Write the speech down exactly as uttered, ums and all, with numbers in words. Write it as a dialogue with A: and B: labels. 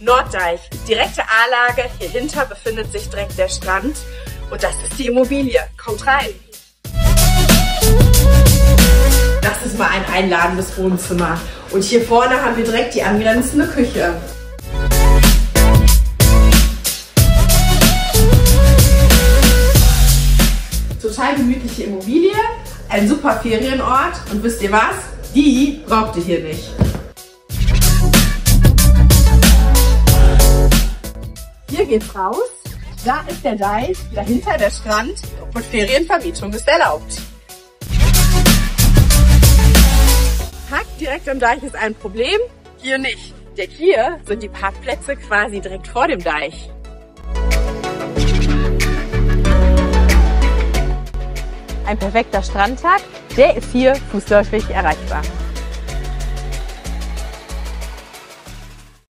A: Norddeich, direkte A-Lage, hier hinter befindet sich direkt der Strand und das ist die Immobilie. Kommt rein! Das ist mal ein einladendes Wohnzimmer und hier vorne haben wir direkt die angrenzende Küche. Total gemütliche Immobilie, ein super Ferienort und wisst ihr was? Die braucht ihr hier nicht. Hier geht's raus, da ist der Deich, dahinter der Strand und Ferienvermietung ist erlaubt. Park direkt am Deich ist ein Problem, hier nicht, denn hier sind die Parkplätze quasi direkt vor dem Deich.
B: Ein perfekter Strandtag, der ist hier fußläufig erreichbar.